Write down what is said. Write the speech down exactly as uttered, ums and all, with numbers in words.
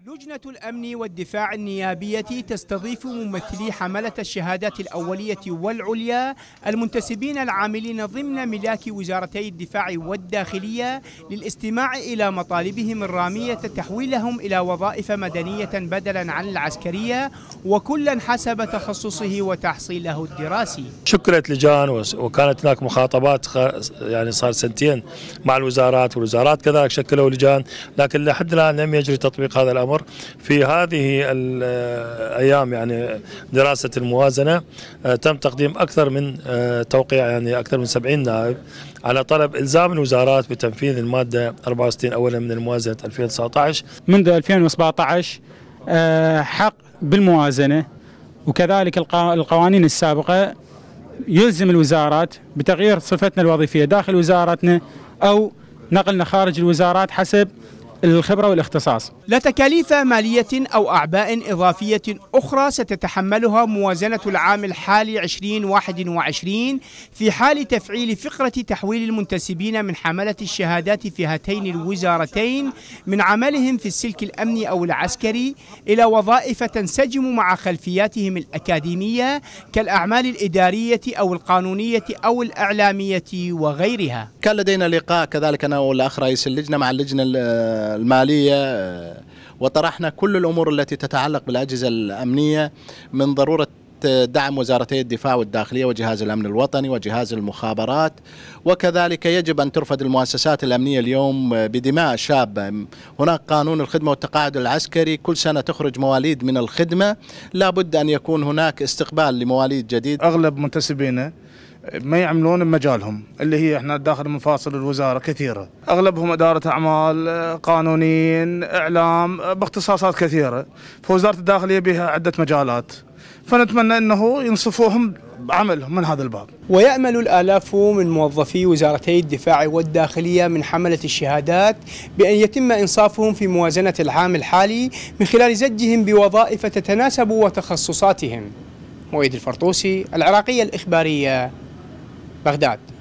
لجنة الأمن والدفاع النيابية تستضيف ممثلي حملة الشهادات الأولية والعليا المنتسبين العاملين ضمن ملاك وزارتي الدفاع والداخلية للاستماع إلى مطالبهم الرامية تحويلهم إلى وظائف مدنية بدلا عن العسكرية، وكلا حسب تخصصه وتحصيله الدراسي. شكلت لجان وكانت هناك مخاطبات يعني صار سنتين مع الوزارات، والوزارات كذلك شكلوا لجان، لكن لحد الآن لم يجري تطبيق هذا الأمر. في هذه الأيام يعني دراسة الموازنة تم تقديم أكثر من توقيع، يعني أكثر من سبعين نائب على طلب إلزام الوزارات بتنفيذ المادة أربعة وستين أولا من الموازنة ألفين وتسعة عشر. منذ ألفين وسبعة عشر حق بالموازنة، وكذلك القوانين السابقة يلزم الوزارات بتغيير صفتنا الوظيفية داخل وزارتنا أو نقلنا خارج الوزارات حسب الخبرة والاختصاص. لا تكاليف مالية أو أعباء إضافية أخرى ستتحملها موازنة العام الحالي ألفين وواحد وعشرين في حال تفعيل فقرة تحويل المنتسبين من حملة الشهادات في هاتين الوزارتين من عملهم في السلك الأمني أو العسكري إلى وظائف تنسجم مع خلفياتهم الأكاديمية كالأعمال الإدارية أو القانونية أو الإعلامية وغيرها. كان لدينا لقاء كذلك أنا والأخ رئيس اللجنة مع اللجنة المالية، وطرحنا كل الأمور التي تتعلق بالأجهزة الأمنية من ضرورة دعم وزارتي الدفاع والداخلية وجهاز الأمن الوطني وجهاز المخابرات، وكذلك يجب أن ترفض المؤسسات الأمنية اليوم بدماء شابة. هناك قانون الخدمة والتقاعد العسكري، كل سنة تخرج مواليد من الخدمة، لا بد أن يكون هناك استقبال لمواليد جديد. أغلب منتسبينا ما يعملون بمجالهم اللي هي احنا داخل مفاصل الوزارة كثيرة، أغلبهم إدارة أعمال، قانونيين، إعلام، باختصاصات كثيرة، فوزارة الداخلية بها عدة مجالات، فنتمنى أنه ينصفوهم بعملهم من هذا الباب. ويأمل الآلاف من موظفي وزارتي الدفاع والداخلية من حملة الشهادات بأن يتم إنصافهم في موازنة العام الحالي من خلال زجهم بوظائف تتناسب وتخصصاتهم. مؤيد الفرطوسي، العراقية الإخبارية، بغداد.